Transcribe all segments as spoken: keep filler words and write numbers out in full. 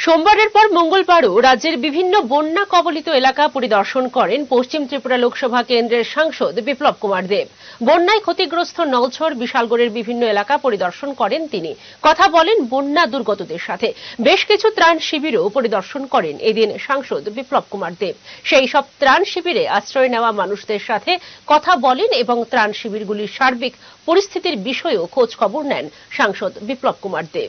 সোমবারের পর মঙ্গলবারও রাজ্যের বিভিন্ন বন্যা কবলিত এলাকা পরিদর্শন করেন পশ্চিম ত্রিপুরা লোকসভা কেন্দ্রের সাংসদ বিপ্লব কুমার দেব। বন্যায় ক্ষতিগ্রস্ত নলছর বিশালগড়ের বিভিন্ন এলাকা পরিদর্শন করেন তিনি। কথা বলেন বন্যা দুর্গতদের সাথে। বেশ কিছু ত্রাণ শিবিরও পরিদর্শন করেন এদিন সাংসদ বিপ্লব কুমার দেব। সেই সব ত্রাণ শিবিরে আশ্রয় নেওয়া মানুষদের সাথে কথা বলেন এবং ত্রাণ শিবিরগুলির সার্বিক পরিস্থিতির বিষয়েও খোঁজ খবর নেন সাংসদ বিপ্লব কুমার দেব।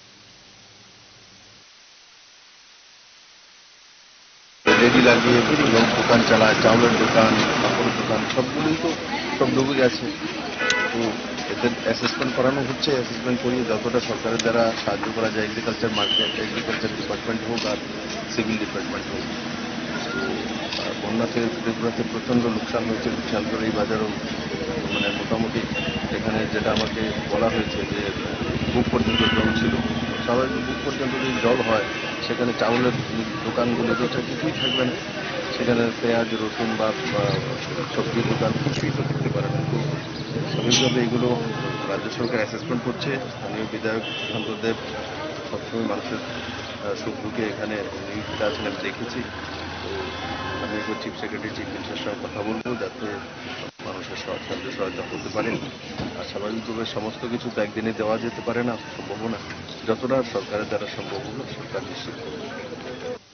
রেডি লাগিয়ে লোক দোকান চালায়, চাউলের দোকান, কাপড়ের দোকান, সবগুলোই তো সব ডুবে গেছে। তো এদের অ্যাসেসমেন্ট করানো হচ্ছে। অ্যাসেসমেন্ট করিয়ে যতটা সরকারের দ্বারা সাহায্য করা যায়, এগ্রিকালচার মার্কেট, এগ্রিকালচার ডিপার্টমেন্ট হোক আর সিভিল ডিপার্টমেন্ট হোক। বন্যাতে ত্রিপুরাতে প্রচণ্ড লোকসান হয়েছে। বিশালগড় এই বাজারও মানে মোটামুটি এখানে যেটা আমাকে বলা হয়েছে যে বুক পর্যন্ত জল ছিল। স্বাভাবিক বুক পর্যন্ত যদি জল হয় সেখানে চাউলের দোকানগুলো যেটা কিছুই থাকবে না, সেখানে পেঁয়াজ, রসুন বা সবজির দোকান কিছুই তো থাকতে পারে না। তো স্বাভাবিকভাবে এগুলো রাজ্য সরকার অ্যাসেসমেন্ট করছে। স্থানীয় বিধায়ক সুশান্ত দেব সবসময় মানুষের সুখ দুঃখে এখানে নিয়োজিত আছেন, আমি দেখেছি। তো আমি একবার চিফ সেক্রেটারি, চিফ মিনিস্টারের সঙ্গে কথা বলবো যাতে মানুষের সাহায্য সহায়তা করতে পারেন। আর স্বাভাবিকভাবে সমস্ত কিছু তো একদিনে দেওয়া যেতে পারে না, সম্ভব না। যতটা সরকারের দ্বারা সম্ভব হলো সরকার নিশ্চিত করবে।